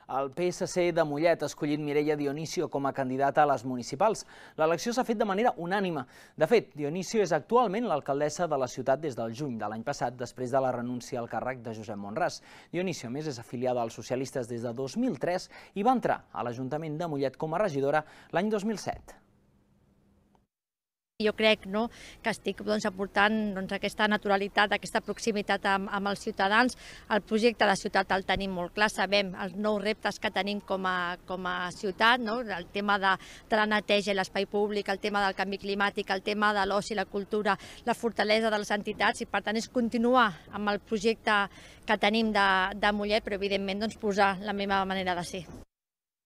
El PSC de Mollet ha escollit Mireia Dionisio com a candidata a les municipals. L'elecció s'ha fet de manera unànime. De fet, Dionisio és actualment l'alcaldessa de la ciutat des del juny de l'any passat, després de la renúncia al càrrec de Josep Monràs. Dionisio, a més, és afiliada als socialistes des de 2003 i va entrar a l'Ajuntament de Mollet com a regidora l'any 2007. Jo crec que estic aportant aquesta naturalitat, aquesta proximitat amb els ciutadans. El projecte de ciutat el tenim molt clar, sabem els nous reptes que tenim com a ciutat, el tema de la neteja i l'espai públic, el tema del canvi climàtic, el tema de l'oci i la cultura, la fortalesa de les entitats, i per tant és continuar amb el projecte que tenim de Mollet, però evidentment posar la meva manera de ser.